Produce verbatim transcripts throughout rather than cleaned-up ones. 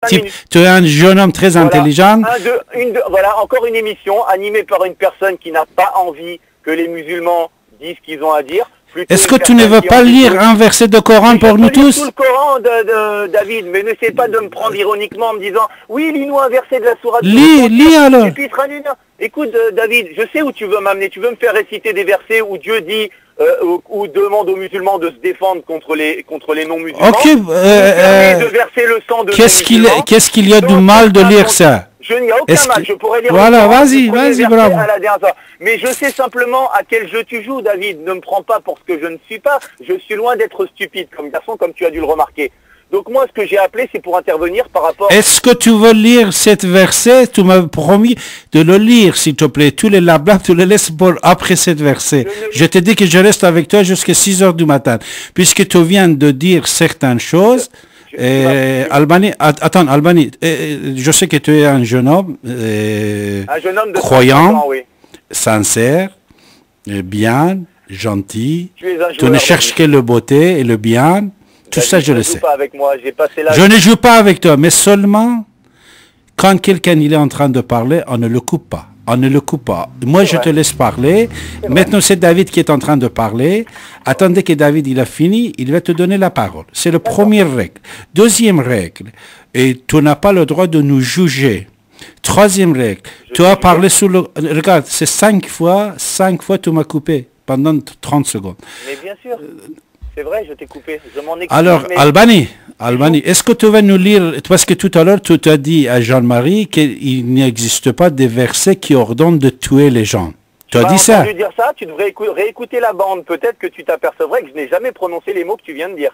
type, tu es un jeune homme très voilà. intelligent. Un, deux, une, deux, voilà, encore une émission animée par une personne qui n'a pas envie que les musulmans disent ce qu'ils ont à dire. Est-ce que tu ne veux pas lire un verset de Coran pour nous tous? Tout le Coran, de, de, David, mais n'essaie pas de me prendre ironiquement en me disant oui, lis-nous un verset de la sourate. Lis, lis alors. Écoute, euh, David, je sais où tu veux m'amener. Tu veux me faire réciter des versets où Dieu dit euh, ou, ou demande aux musulmans de se défendre contre les contre les non-musulmans. Ok. Euh, euh, de verser le sang de Qu'est-ce qu'il qu'est-ce qu'il y a de mal de lire ça? Je n'y a aucun mal, je pourrais lire voilà, vas-y, vas-y, bravo. À la dernière. Mais je sais simplement à quel jeu tu joues, David. Ne me prends pas pour ce que je ne suis pas. Je suis loin d'être stupide comme garçon, comme tu as dû le remarquer. Donc moi, ce que j'ai appelé, c'est pour intervenir par rapport... Est-ce que tu veux lire cet verset? Tu m'as promis de le lire, s'il te plaît. Tous les lablabs, tu les laisses pour après cet verset. Je, je t'ai dit que je reste avec toi jusqu'à six heures du matin. Puisque tu viens de dire certaines choses... Euh, Albanie, attends, Albanie, euh, je sais que tu es un jeune homme, euh, un jeune homme de croyant, ans, oui. sincère, euh, bien, gentil. Tu, es un tu ne cherches que le beauté et le bien. Tout ça, je le sais. Pas avec moi. Passé je ne joue pas avec toi, mais seulement quand quelqu'un il est en train de parler, on ne le coupe pas. On ne le coupe pas. Moi, je te laisse parler. Maintenant, c'est David qui est en train de parler. Attendez que David il a fini, il va te donner la parole. C'est la première règle. Deuxième règle, et tu n'as pas le droit de nous juger. Troisième règle, je tu as parlé sur le... Regarde, c'est cinq fois, cinq fois tu m'as coupé pendant trente secondes. Mais bien sûr, c'est vrai, je t'ai coupé. Je m'en excuse. Alors, mais... Albanie, Albanie, est-ce que tu vas nous lire, parce que tout à l'heure, tu as dit à Jean-Marie qu'il n'existe pas des versets qui ordonnent de tuer les gens. Tu as dit ça? Tu dire ça, tu devrais réécouter la bande. Peut-être que tu t'apercevrais que je n'ai jamais prononcé les mots que tu viens de dire.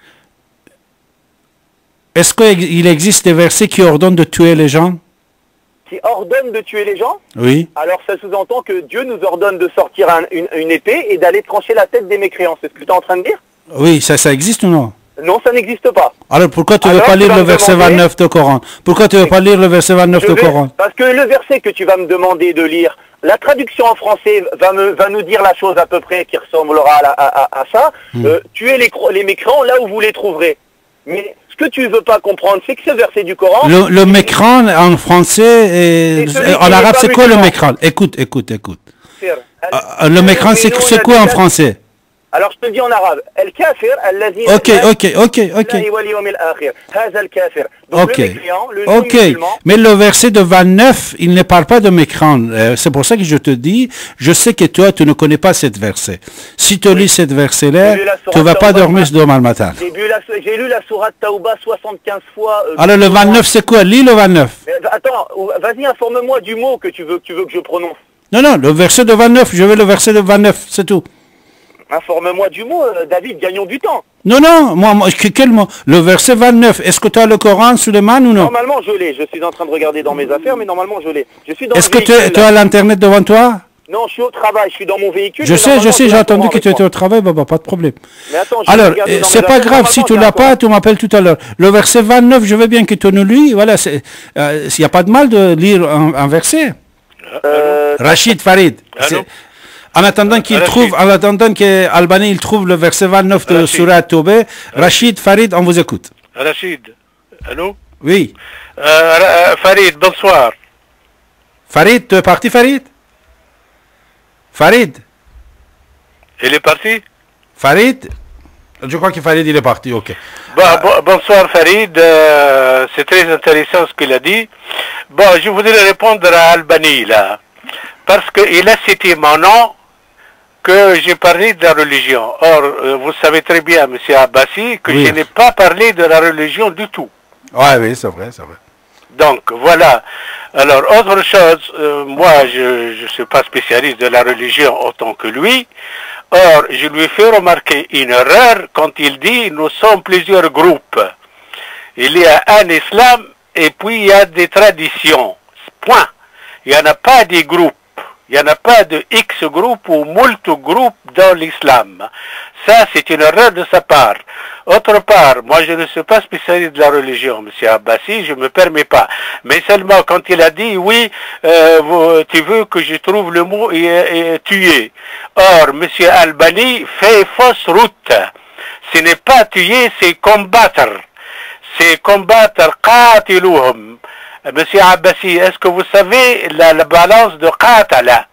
Est-ce qu'il existe des versets qui ordonnent de tuer les gens? Qui ordonnent de tuer les gens? Oui. Alors ça sous-entend que Dieu nous ordonne de sortir un, une, une épée et d'aller trancher la tête des mécréants. C'est ce que tu es en train de dire? Oui, ça, ça existe ou non? Non, ça n'existe pas. Alors pourquoi tu ne veux pas lire le verset vingt-neuf de Coran? Pourquoi tu ne veux pas lire le verset vingt-neuf de Coran? Parce que le verset que tu vas me demander de lire, la traduction en français va, me, va nous dire la chose à peu près qui ressemblera à, la, à, à, à ça. Hmm. Euh, tuez les, les mécréants là où vous les trouverez. Mais ce que tu ne veux pas comprendre, c'est que ce verset du Coran... Le, le mécran en français, et, en arabe, c'est quoi le mécran? Écoute, écoute, écoute. Euh, le mécran, c'est quoi en français? Alors je te dis en arabe, el-kafir, al-lazine... Ok, ok, ok, ok. Ok, ok. Mais le verset de vingt-neuf, il ne parle pas de mécran. Euh, c'est pour ça que je te dis, je sais que toi, tu ne connais pas ce verset. Si tu oui. lis ce verset-là, tu ne vas pas dormir demain matin. J'ai lu la sourate Tauba soixante-quinze fois. Euh, Alors le vingt-neuf, c'est quoi? Lis le vingt-neuf. Mais, attends, vas-y, informe-moi du mot que tu veux, que tu veux que je prononce. Non, non, le verset de vingt-neuf, je veux le verset de vingt-neuf, c'est tout. Informe-moi du mot, euh, David, gagnons du temps. Non, non, moi, moi quel mot? Le verset vingt-neuf, est-ce que tu as le Coran, Suleiman, ou non? Normalement, je l'ai. Je suis en train de regarder dans mes affaires, mais normalement, je l'ai. Est-ce que tu as l'Internet devant toi? Non, je suis au travail, je suis dans mon véhicule. Je sais, je sais, j'ai entendu que tu étais au travail, bah, bah, pas de problème. Mais attends, alors, c'est pas grave, si tu l'as pas, tu m'appelles tout à l'heure. Le verset vingt-neuf, je veux bien que tu nous lis, voilà, il euh, n'y a pas de mal de lire un, un verset. Euh, Rachid Farid. En attendant qu'il trouve, en attendant qu'Albanie il trouve le verset vingt-neuf de Surah Tawbah, Rachid Farid, on vous écoute. Rachid, allô? Oui. Euh, Farid, bonsoir. Farid, tu es parti, Farid? Farid? Il est parti? Farid? Je crois que Farid, il est parti, ok. Bon, bon, bonsoir Farid, euh, c'est très intéressant ce qu'il a dit. Bon, je voudrais répondre à Albanie, là. Parce qu'il a cité mon nom, que j'ai parlé de la religion. Or, euh, vous savez très bien, M. Abbassi, que oui. je n'ai pas parlé de la religion du tout. Oui, oui, c'est vrai, c'est vrai. Donc, voilà. Alors, autre chose, euh, moi, je ne suis pas spécialiste de la religion autant que lui. Or, je lui fais remarquer une erreur quand il dit « nous sommes plusieurs groupes ». Il y a un islam et puis il y a des traditions. Point. Il n'y en a pas des groupes. Il n'y en a pas de X groupe ou moult groupes dans l'islam. Ça, c'est une erreur de sa part. Autre part, moi je ne suis pas spécialiste de la religion, M. Abbassi, je ne me permets pas. Mais seulement quand il a dit, oui, euh, vous, tu veux que je trouve le mot et, et, tuer. Or, M. Albani fait fausse route. Ce n'est pas tuer, c'est combattre. c'est combattre qatiluhum. Monsieur Abbasi, est-ce que vous savez la, la balance de qatala?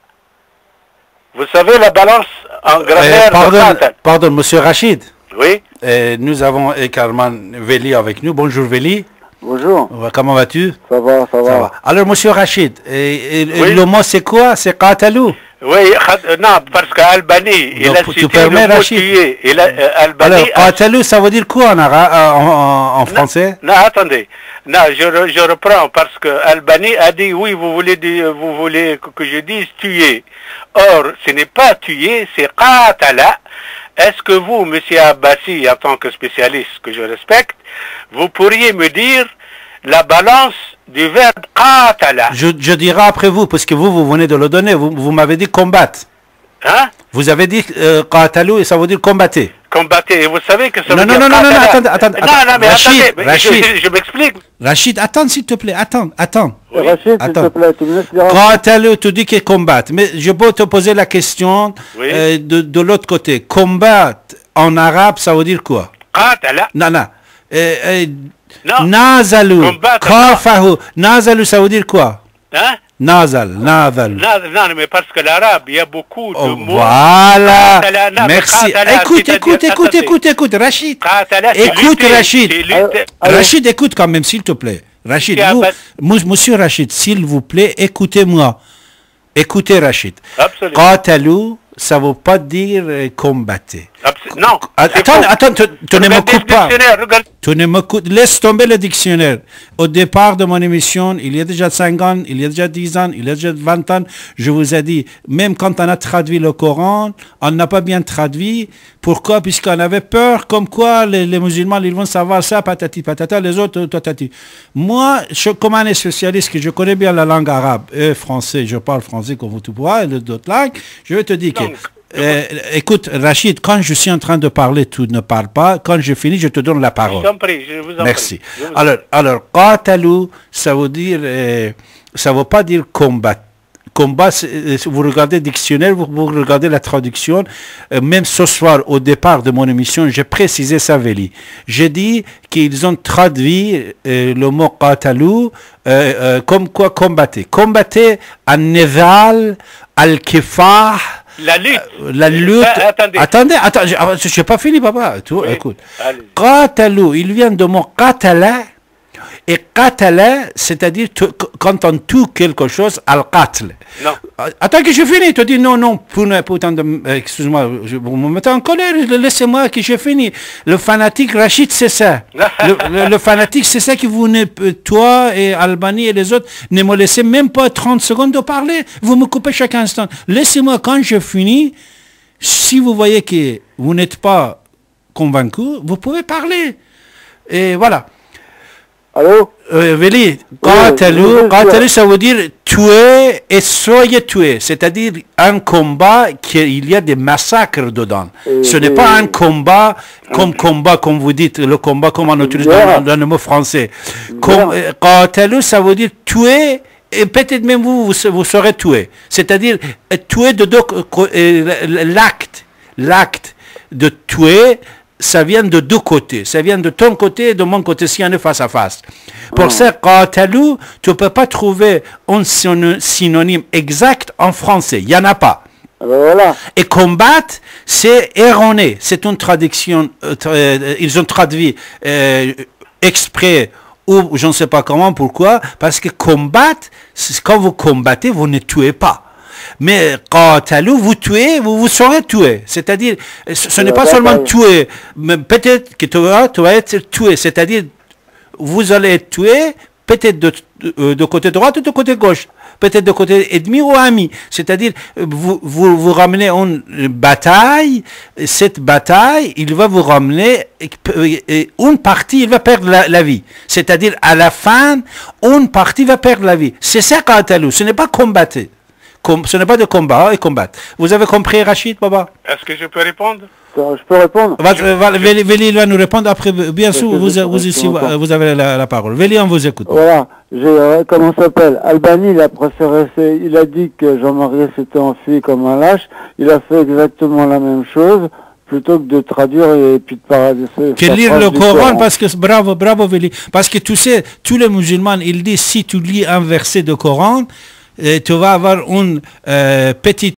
Vous savez la balance en grammaire euh, pardon, de qatal? Pardon, monsieur Rachid. Oui. Euh, nous avons également Veli avec nous. Bonjour Veli. Bonjour. Comment vas-tu? Ça va, ça va. Ça va. Alors, monsieur Rachid, et, et, Oui. le mot c'est quoi? C'est qatalou? Oui, non, parce qu'Albani, il a tu cité permets, le mot Rachid? tuer. Il a, euh, Albani Alors, a- qatalou, ça veut dire quoi en, ara- en, en- en français? Non, attendez. Non, je, re- je reprends parce que Albani a dit oui, vous voulez, dire- vous voulez que, que je dise tuer. Or, ce n'est pas tuer, c'est qatala. Est-ce que vous, monsieur Abbasi, en tant que spécialiste que je respecte, vous pourriez me dire la balance du verbe qatala? Je, je dirai après vous, parce que vous, vous venez de le donner. Vous, vous m'avez dit combattre. Hein? Vous avez dit euh, qatalou et ça veut dire combattre. Combattez. Et vous savez que ça Non, veut non, dire non, non, non, qatala. attendez, attendez, Non, non, mais Rachid, attendez, mais je- Rachid. je, je m'explique. Rachid, attends s'il te plaît, attends, attends. Oui. Rachid, s'il Attends. te plaît, tu me laisses dire. Qatalou, tu dis qu'il combat. Mais je peux te poser la question Oui. euh, de, de l'autre côté. Combattre en arabe, ça veut dire quoi? Qatala. Non, non. Euh, euh, Non. Nazalou, Combattre, kafahu. Nazalou, ça veut dire quoi? Hein? Nazal, nazal. Non, non, mais parce que l'arabe, il y a beaucoup de Oh, mots. voilà. Qatala, non, mais Merci. qatala, Écoute, c'est-à-dire- écoute, écoute, attendez. écoute, écoute, Rachid. Qatala, c'est Écoute, lutter, Rachid. c'est lutter. Alors, alors- Rachid, écoute quand même, s'il te plaît. Rachid, Qui a vous, pas- mous- monsieur Rachid, s'il vous plaît, écoutez-moi. Écoutez, Rachid. Absolument. Qatalou, ça ne veut pas dire euh, combattre. Abs- Non. Ah, c'est Attends, faux. attends, tu, tu ne me Regardez coupes le pas. dictionnaire, regarde. Tu ne me coupes- Laisse tomber le dictionnaire. Au départ de mon émission, il y a déjà cinq ans, il y a déjà dix ans, il y a déjà vingt ans, je vous ai dit, même quand on a traduit le Coran, on n'a pas bien traduit. Pourquoi? Puisqu'on avait peur, comme quoi les, les musulmans, ils vont savoir ça, patati patata, les autres, tatati. Moi, je, comme un spécialiste, que je connais bien la langue arabe et français, je parle français comme vous tout pouvez, et les autres langues, je vais te dire que... Donc, euh, écoute, Rachid, quand je suis en train de parler, tu ne parles pas. Quand je finis, je te donne la Je parole. vous en prie, je vous en Merci. prie. Je vous en Alors, alors, qatalou, ça veut dire, euh, ça veut pas dire combat. Combat, c'est- euh, vous regardez le dictionnaire, vous, vous regardez la traduction. Euh, même ce soir, au départ de mon émission, j'ai précisé ça, Veli. J'ai dit qu'ils ont traduit euh, le mot qatalou euh, euh, comme quoi combattre. Combattre en neval, al-kifah, La lutte. la lutte. Ah, attendez. Attendez, attends, je n'ai pas fini, papa. Tu vois, Oui. écoute. Allez. Qatalou, il vient de mot qatala. Et qatala, c'est-à-dire tu- quand on tue quelque chose, al-qatl. Non. Attends que je finis. Tu dis non, non, putain, putain de. euh, Excuse-moi, je- vous me mettez en colère. Laissez-moi que je finis. Le fanatique Rachid, c'est ça. le, le- le fanatique, c'est ça que vous ne. Toi et Albani et les autres, ne me laissez même pas trente secondes de parler. Vous me coupez chaque instant. Laissez-moi, quand je finis, si vous voyez que vous n'êtes pas convaincu, vous pouvez parler. Et voilà. Allô? Euh, Veli, oui, qatalou, oui, qatalou, oui. ça veut dire tuer et soyez tués. C'est-à-dire un combat qu'il y a des massacres dedans. Et Ce n'est des- pas un combat comme combat, comme vous dites, le combat comme on utilise dans, guerre. dans le mot français. Une Comme, guerre. euh, qatalou, ça veut dire tuer et peut-être même vous, vous, vous serez tué. C'est-à-dire euh, tuer de deux co- euh, l'acte, l'acte de tuer, ça vient de deux côtés. Ça vient de ton côté et de mon côté si on est face à face. Pour ça, qatalou, tu ne peux pas trouver un syno- synonyme exact en français. Il n'y en a pas. Ah ben voilà. Et combattre, c'est erroné. C'est une traduction. euh, tra- euh, ils ont traduit euh, exprès ou je ne sais pas comment, pourquoi. Parce que combattre, c'est- quand vous combattez, vous ne tuez pas. Mais qatalou, vous tuez, vous vous serez tué. C'est-à-dire, ce, ce n'est la pas seulement bataille. tuer, mais peut-être que tu vas, tu vas être tué. C'est-à-dire, vous allez être tué, peut-être de, de, de côté droit ou de côté gauche, peut-être de côté ennemi ou ami. C'est-à-dire, vous, vous, vous ramenez une bataille, cette bataille, il va vous ramener, et une partie, il va perdre la, la vie. C'est-à-dire, à la fin, une partie va perdre la vie. C'est ça, qatalou, ce n'est pas combattre. Com- ce n'est pas de combat et combattre. Vous avez compris, Rachid, Baba? Est-ce que je peux répondre? Ça, Je peux répondre? Va- va- Veli Veli va nous répondre après. Bien sûr, que vous, je- vous, je ici, comprends. vous avez la, la parole. Veli, on vous écoute. Voilà. J'ai, euh, comment ça s'appelle? Albani, il a préféré, c'est- il a dit que Jean-Marie s'était enfui comme un lâche. Il a fait exactement la même chose, plutôt que de traduire et puis de parler. Que lire le Coran, Coran, parce que, bravo, bravo, Veli, parce que tu sais, tous les musulmans, ils disent, si tu lis un verset de Coran, euh, tu vas avoir une euh, petite